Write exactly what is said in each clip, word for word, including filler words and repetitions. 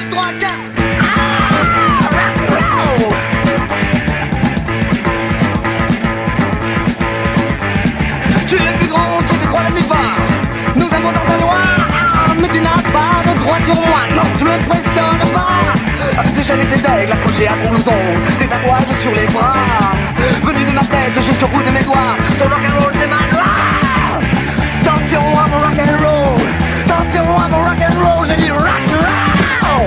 trois, quatre. Tu es le plus grand, tu te crois le plus fort. Nous avons dans ta loi, mais tu n'as pas de droit sur moi. Non, tu m'impressionnes pas. Avec tes chaînes et tes aigles accrochés à ton blouson, tes tatouages sur les bras, venus de ma tête jusqu'au bout de mes doigts. Ce rock'n'roll c'est ma loi. Attention à mon rock'n'roll, attention à mon rock'n'roll, j'ai dit rock'n'roll.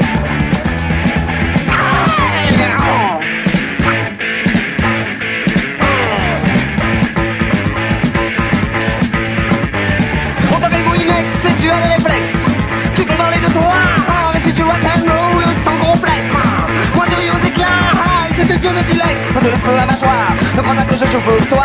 On t'appelle Moulinex et tu as le réflexe. Tu peux parler de toi, mais si tu rock'n'roll sans complexe. Moi je ris aux éclats, et c'est tes yeux de silex. De le feu à mâchoire, ne crois pas que je joue pour toi.